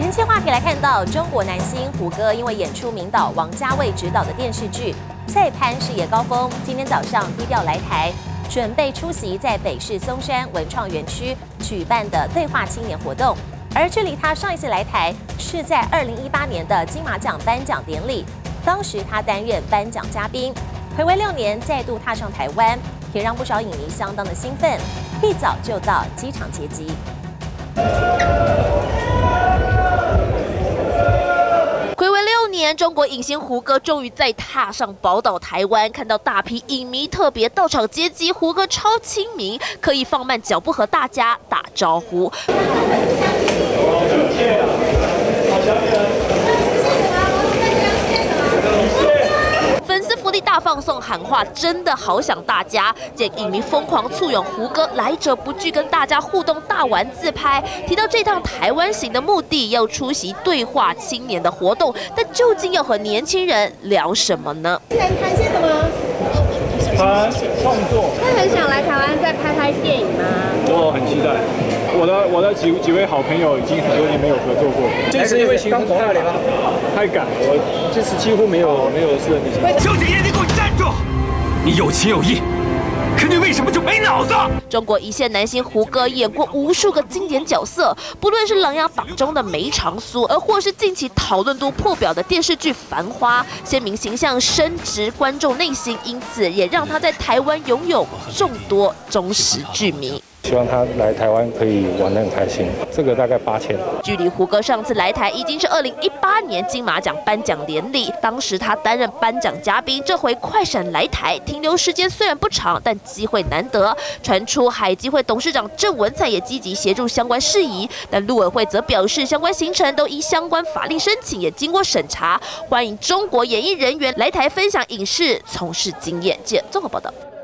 人气话题来看到，中国男星胡歌因为演出名导王家卫执导的电视剧《再攀事业高峰》，今天早上低调来台，准备出席在北市松山文创园区举办的对话青年活动。而距离他上一次来台是在2018年的金马奖颁奖典礼，当时他担任颁奖嘉宾。睽违6年再度踏上台湾，也让不少影迷相当的兴奋，一早就到机场接机。 睽违6年，中国影星胡歌终于再踏上宝岛台湾，看到大批影迷特别到场接机，胡歌超亲民，刻意放慢脚步和大家打招呼。粉丝福利大放送，喊话真的好想大家。见影迷疯狂簇拥胡歌，来者不拒，跟大家互动大玩自拍。提到这趟台湾行的目的，要出席对话青年的活动，但究竟要和年轻人聊什么呢？ 谈些什么？ 谈创作。 那很想来台湾再拍电影吗？ 我很期待。我的几位好朋友已经很多年没有合作过，这次因为行程太赶，我这次几乎没有私人旅行。 邱景业，你给我站住！你有情有义，可你为什么就没脑子？ 中国一线男星胡歌演过无数个经典角色，不论是《琅琊榜》中的梅长苏，而或是近期讨论度破表的电视剧《繁花》，鲜明形象深植观众内心，因此也让他在台湾拥有众多忠实剧迷。 希望他来台湾可以玩得很开心，这个大概8000。 距离胡歌上次来台已经是2018年金马奖颁奖典礼，当时他担任颁奖嘉宾。这回快闪来台，停留时间虽然不长，但机会难得。传出海基会董事长郑文灿也积极协助相关事宜，但陆委会则表示，相关行程都依相关法令申请，也经过审查，欢迎中国演艺人员来台分享影视从事经验。记者综合报道。